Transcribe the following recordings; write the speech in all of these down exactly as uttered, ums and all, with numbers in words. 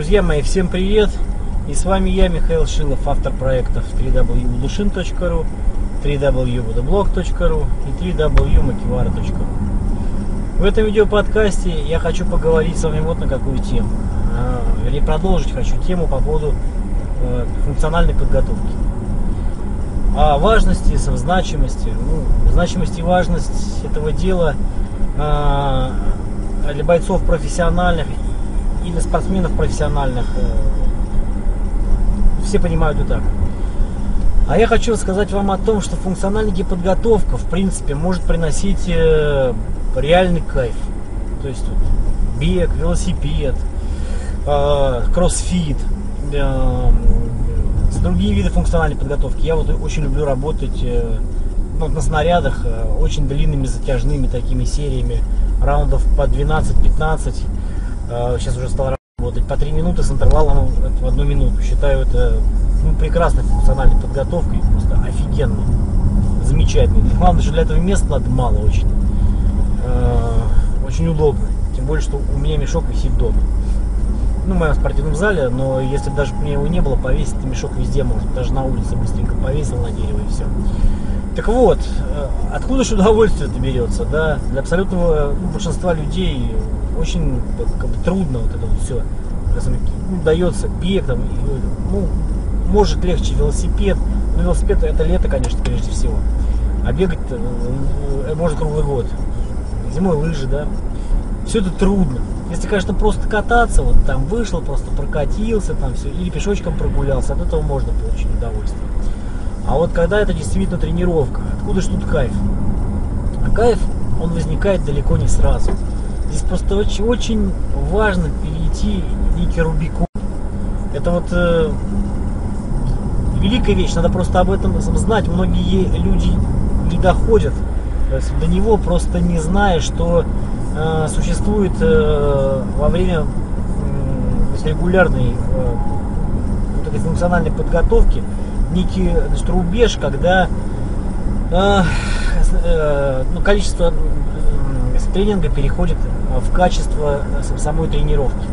Друзья мои, всем привет! И с вами я, Михаил Шилов, автор проектов три дабл ю будушин точка ру, три дабл ю водоблог точка ру и три дабл ю макивара точка ру. В этом видеоподкасте я хочу поговорить с вами вот на какую тему. Вернее, продолжить хочу тему по поводу функциональной подготовки. О важности, значимости. Ну, значимость и важность этого дела для бойцов профессиональных и для спортсменов профессиональных все понимают и так. А я хочу рассказать вам о том, что функциональная подготовка в принципе может приносить реальный кайф. То есть бег, велосипед, кроссфит, другие виды функциональной подготовки. Я вот очень люблю работать ну, на снарядах очень длинными затяжными такими сериями, раундов по двенадцать-пятнадцать. Сейчас уже стал работать по три минуты с интервалом в одну минуту. Считаю это ну, прекрасной функциональной подготовкой, просто офигенной, замечательной. Главное, что для этого места надо мало очень. Очень удобно. Тем более, что у меня мешок висит дома. Ну, в моем спортивном зале, но если даже у меня его не было, повесить мешок везде можно. Даже на улице быстренько повесил на дерево и все. Так вот, откуда же удовольствие это берется, да? Для абсолютного ну, большинства людей очень как бы, трудно вот это вот все. Ну, дается бег, там, ну, может легче велосипед. Но велосипед это лето, конечно, прежде всего. А бегать может круглый год. Зимой лыжи, да. Все это трудно. Если, конечно, просто кататься, вот там вышел, просто прокатился, там все, или пешочком прогулялся, от этого можно получить удовольствие. А вот когда это действительно тренировка, откуда же тут кайф? А кайф, он возникает далеко не сразу. Здесь просто очень, очень важно перейти некий Рубикон. Это вот э, великая вещь, надо просто об этом знать. Многие люди не доходят до него, просто не зная, что э, существует э, во время э, регулярной э, вот этой функциональной подготовки некий значит, рубеж, когда э, э, ну, количество э, тренинга переходит в качество э, самой тренировки.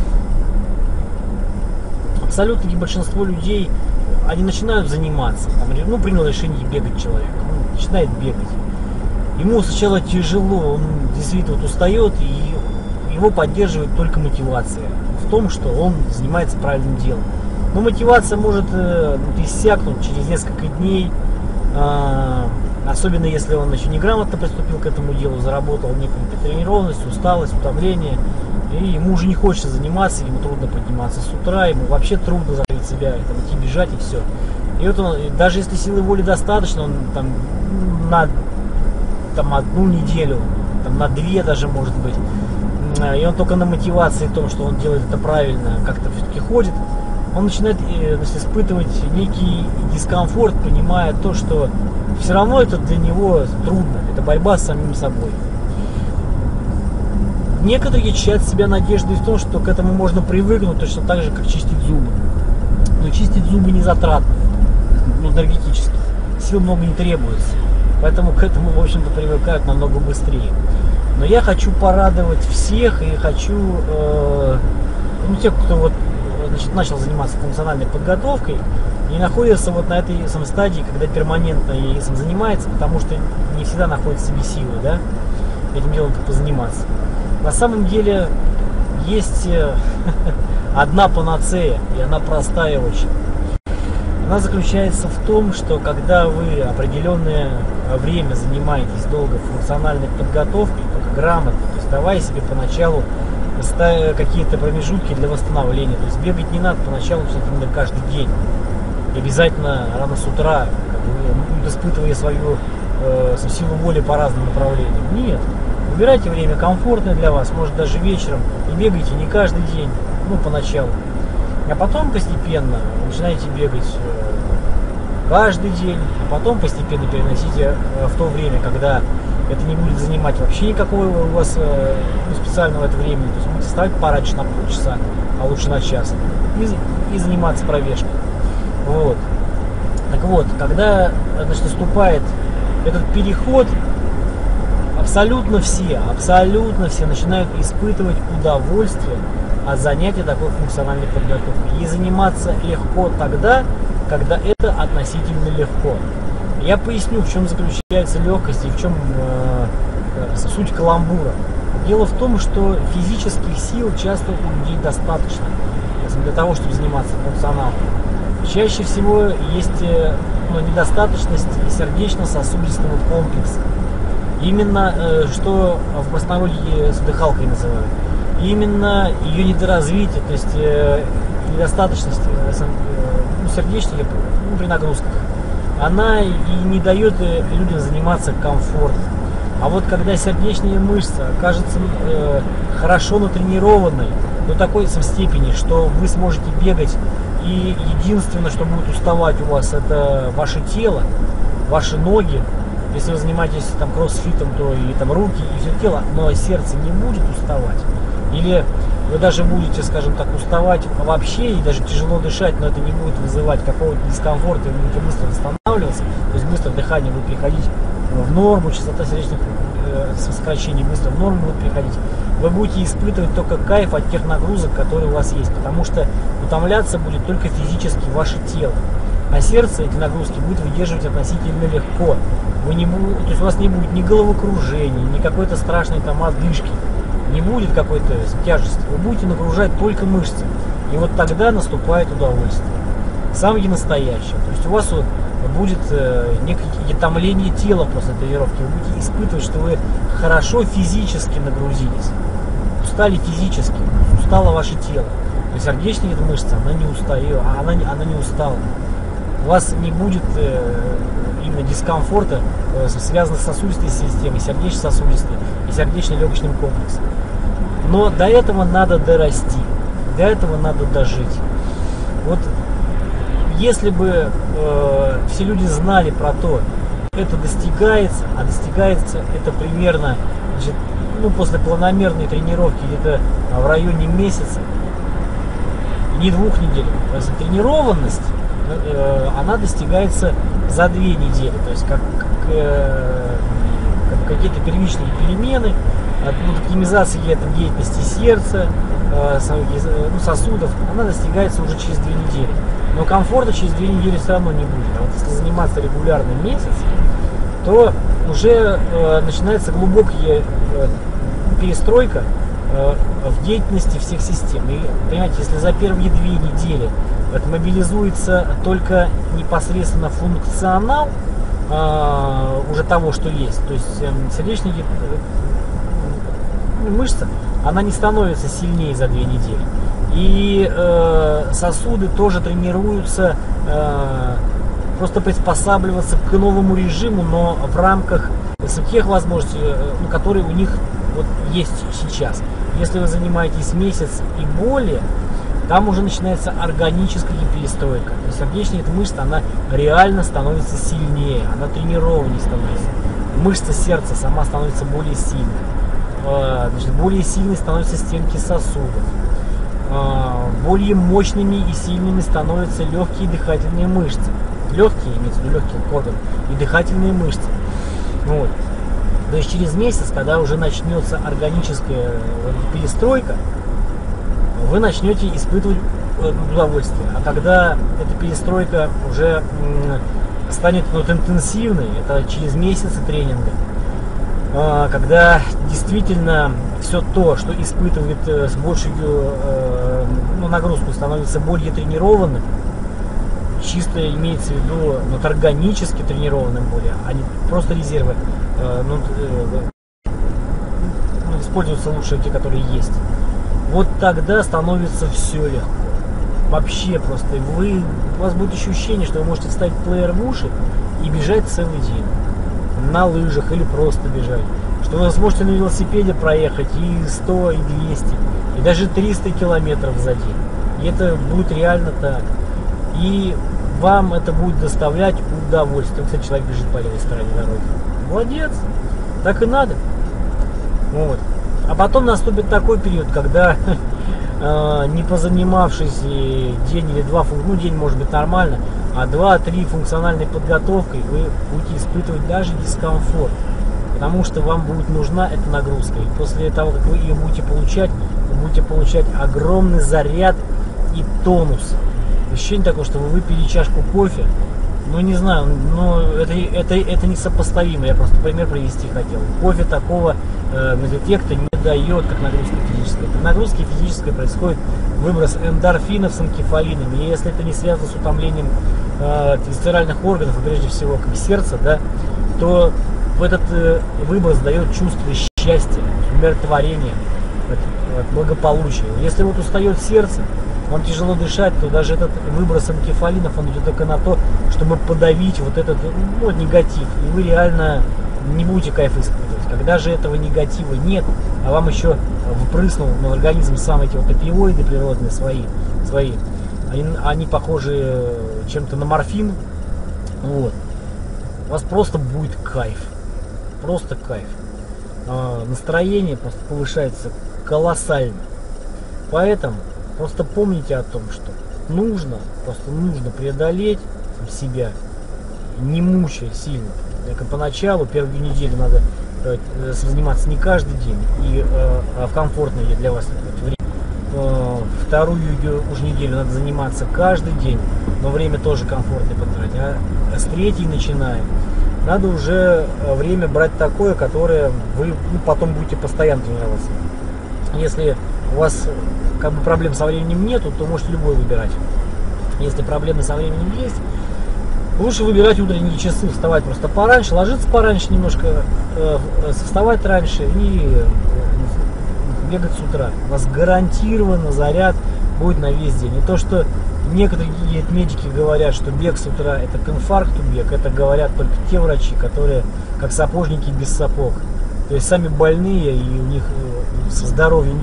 Абсолютно большинство людей, они начинают заниматься, там, ну, принял решение бегать человек, ну, начинает бегать. Ему сначала тяжело, он действительно вот устает, и его поддерживает только мотивация в том, что он занимается правильным делом. Но мотивация может э, иссякнуть через несколько дней, э, особенно если он еще неграмотно приступил к этому делу, заработал некую тренированность, усталость, утомление, и ему уже не хочется заниматься, ему трудно подниматься с утра, ему вообще трудно заставить себя там, идти бежать и все. И вот он, даже если силы воли достаточно, он там на там, одну неделю, там, на две даже может быть, и он только на мотивации, том, что он делает это правильно, как-то все-таки ходит, он начинает значит, испытывать некий дискомфорт, понимая то, что все равно это для него трудно, это борьба с самим собой. Некоторые чтят себя надеждой в том, что к этому можно привыкнуть точно так же, как чистить зубы. Но чистить зубы не затратно, ну, энергетически, сил много не требуется. Поэтому к этому, в общем-то, привыкают намного быстрее. Но я хочу порадовать всех и хочу, э, ну, тех, кто вот, значит, начал заниматься функциональной подготовкой и находится вот на этой самой стадии, когда перманентно этим занимается, потому что не всегда находят в себе силы, да, этим делом позаниматься. На самом деле есть одна панацея, и она простая очень. Она заключается в том, что когда вы определенное время занимаетесь долго функциональной подготовкой, только грамотно, то есть давая себе поначалу какие-то промежутки для восстановления, то есть бегать не надо поначалу именно каждый день, и обязательно рано с утра, как бы, испытывая свою э, силу воли по разным направлениям. Нет, выбирайте время комфортное для вас, может даже вечером, и бегайте не каждый день, ну поначалу. А потом постепенно начинаете бегать каждый день, а потом постепенно переносите в то время, когда это не будет занимать вообще никакого у вас ну, специального это времени. То есть будете вставать пораньше на полчаса, а лучше на час, и, и заниматься пробежкой. Вот. Так вот, когда значит, наступает этот переход, абсолютно все, абсолютно все начинают испытывать удовольствие от занятия такой функциональной подготовкой. И заниматься легко тогда, когда это относительно легко. Я поясню, в чем заключается легкость и в чем э, э, суть каламбура. Дело в том, что физических сил часто у людей достаточно для того, чтобы заниматься функционалом. Чаще всего есть ну, недостаточность сердечно-сосудистого комплекса. Именно э, что в простонародье с дыхалкой называют. Именно ее недоразвитие, то есть э, недостаточность э, э, сердечной ну, при нагрузках, она и не дает людям заниматься комфортно. А вот когда сердечная мышца окажется э, хорошо натренированной до такой степени, что вы сможете бегать, и единственное, что будет уставать у вас, это ваше тело, ваши ноги. Если вы занимаетесь там кроссфитом, то и там руки, и все тело, но сердце не будет уставать. Или вы даже будете, скажем так, уставать вообще и даже тяжело дышать, но это не будет вызывать какого-то дискомфорта, и вы будете быстро восстанавливаться, то есть быстро дыхание будет приходить в норму, частота сердечных э, сокращений быстро в норму будет приходить. Вы будете испытывать только кайф от тех нагрузок, которые у вас есть, потому что утомляться будет только физически ваше тело. А сердце эти нагрузки будет выдерживать относительно легко. Вы не будете, то есть у вас не будет ни головокружения, ни какой-то страшной там одышки, не будет какой-то тяжести. Вы будете нагружать только мышцы. И вот тогда наступает удовольствие. Самое настоящее. То есть у вас вот будет э, некое томление тела после тренировки. Вы будете испытывать, что вы хорошо физически нагрузились. Устали физически, устало ваше тело. Но сердечная эта мышца, она не устает, а она, она не устала. У вас не будет э, именно дискомфорта, э, связанных с сосудистой системой, сердечно-сосудистой и сердечно-легочным комплексом. Но до этого надо дорасти, до этого надо дожить. Вот если бы э, все люди знали про то, это достигается, а достигается это примерно значит, ну, после планомерной тренировки где-то в районе месяца, не двух недель. То есть тренированность, э, она достигается за две недели. То есть как, как, э, как какие-то первичные перемены, ну, оптимизация деятельности сердца, э, ну, сосудов, она достигается уже через две недели. Но комфорта через две недели все равно не будет. А вот если заниматься регулярно месяц, то уже э, начинается глубокая э, перестройка э, в деятельности всех систем. И, понимаете, если за первые две недели это мобилизуется только непосредственно функционал э, уже того, что есть, то есть э, сердечная э, мышца, она не становится сильнее за две недели. И э, сосуды тоже тренируются э, просто приспосабливаться к новому режиму, но в рамках тех возможностей, э, которые у них вот есть сейчас. Если вы занимаетесь месяц и более, там уже начинается органическая перестройка. То есть сердечная эта мышца, она реально становится сильнее, она тренированнее становится. Мышца сердца сама становится более сильной. Э, значит, более сильной становятся стенки сосудов. Более мощными и сильными становятся легкие дыхательные мышцы. Легкие, имеется в виду легкие органы, и дыхательные мышцы. Вот. То есть через месяц, когда уже начнется органическая перестройка, вы начнете испытывать удовольствие. А когда эта перестройка уже станет вот, интенсивной, это через месяцы тренинга, когда действительно все то, что испытывает с большей ну, нагрузку, становится более тренированным, чисто имеется в виду ну, органически тренированным более, а не просто резервы, ну, ну, используются лучше те, которые есть. Вот тогда становится все легко. Вообще просто вы, у вас будет ощущение, что вы можете вставить плеер в уши и бежать целый день. На лыжах или просто бежать. Что вы сможете на велосипеде проехать и сто, и двести, и даже триста километров за день. И это будет реально так. И вам это будет доставлять удовольствие. Кстати, человек бежит по левой стороне дороги. Молодец. Так и надо. Вот. А потом наступит такой период, когда э, не позанимавшись день или два, ну день может быть нормально, а два-три функциональной подготовкой вы будете испытывать даже дискомфорт. Потому что вам будет нужна эта нагрузка. И после того, как вы ее будете получать, вы будете получать огромный заряд и тонус. Ощущение такое, что вы выпили чашку кофе. Ну, не знаю, но это, это, это несопоставимо. Я просто пример привести хотел. Кофе такого э, эффекта не дает, как нагрузка физическая. При нагрузке физической происходит выброс эндорфинов с энкефалинами. И если это не связано с утомлением э, висцеральных органов, и прежде всего как сердца, да, то этот э, выброс дает чувство счастья, умиротворения, благополучия. Если вот устает сердце, вам тяжело дышать, то даже этот выброс энкефалинов, он идет только на то, чтобы подавить вот этот ну, негатив. И вы реально не будете кайф испытывать. Когда же этого негатива нет, а вам еще впрыснул на организм сам эти вот опиоиды природные свои, свои они, они похожи чем-то на морфин, вот, у вас просто будет кайф. Просто кайф. А, настроение просто повышается колоссально. Поэтому просто помните о том, что нужно, просто нужно преодолеть себя, не мучая сильно. Как поначалу, первую неделю надо э, заниматься не каждый день и э, в комфортное для вас время. Э, вторую уже неделю надо заниматься каждый день, но время тоже комфортное потратить. А с третьей начинаем. Надо уже время брать такое, которое вы ну, потом будете постоянно тренироваться. Если у вас как бы проблем со временем нету, то можете любой выбирать. Если проблемы со временем есть, лучше выбирать утренние часы, вставать просто пораньше, ложиться пораньше немножко, э, вставать раньше и э, бегать с утра. У вас гарантированно заряд будет на весь день. Не то, что некоторые медики говорят, что бег с утра это к инфаркту бег, это говорят только те врачи, которые как сапожники без сапог. То есть сами больные и у них со здоровьем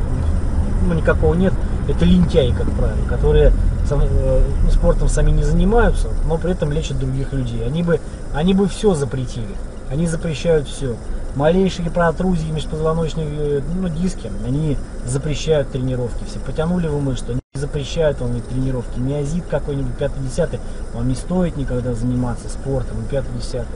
ну, никакого нет, это лентяи, как правило, которые сам, э, спортом сами не занимаются, но при этом лечат других людей. Они бы, они бы все запретили, они запрещают все. Малейшие протрузии межпозвоночные ну, диски, они запрещают тренировки. Все потянули вы мышцу, они запрещают вам тренировки. Миозит какой-нибудь пятый-десятый, вам не стоит никогда заниматься спортом, пятый-десятый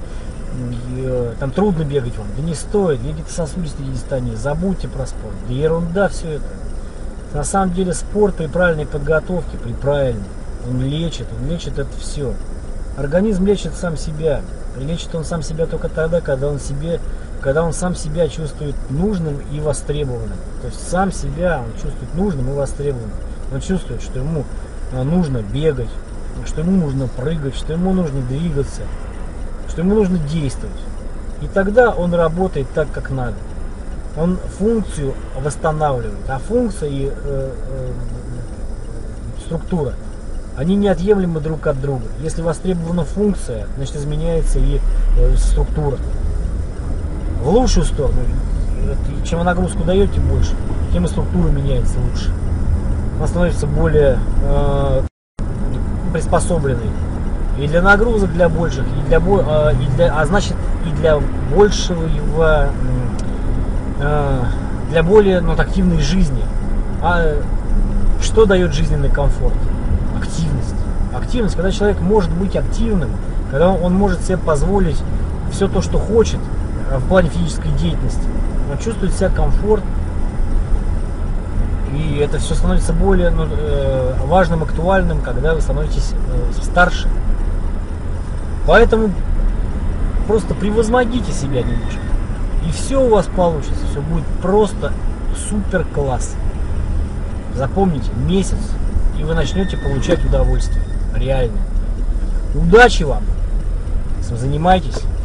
тоже. Там трудно бегать вам, да не стоит, вегетососудистые дистонии, забудьте про спорт, да ерунда все это. На самом деле спорт при правильной подготовке, при правильной, он лечит, он лечит это все. Организм лечит сам себя, лечит он сам себя только тогда, когда он, себе, когда он сам себя чувствует нужным и востребованным. То есть сам себя он чувствует нужным и востребованным. Он чувствует, что ему нужно бегать, что ему нужно прыгать, что ему нужно двигаться, что ему нужно действовать. И тогда он работает так, как надо. Он функцию восстанавливает, а функция и э, э, структура, они неотъемлемы друг от друга. Если востребована функция, значит изменяется и э, структура. В лучшую сторону, чем вы нагрузку даете больше, тем и структура меняется лучше. Она становится более э, приспособленной. И для нагрузок, для больших, и для, э, и для, а значит и для большего его... для более ну, активной жизни. А что дает жизненный комфорт? Активность. Активность, когда человек может быть активным, когда он может себе позволить все то, что хочет в плане физической деятельности. Он чувствует себя комфорт, и это все становится более ну, важным, актуальным, когда вы становитесь старше. Поэтому просто превозмогите себя немножко. И все у вас получится, все будет просто супер класс. Запомните, месяц, и вы начнете получать удовольствие. Реально. Удачи вам! Занимайтесь.